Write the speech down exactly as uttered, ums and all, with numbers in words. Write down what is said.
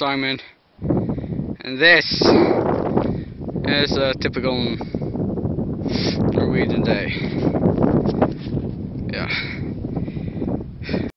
Simon, and this is a typical Norwegian day. Yeah.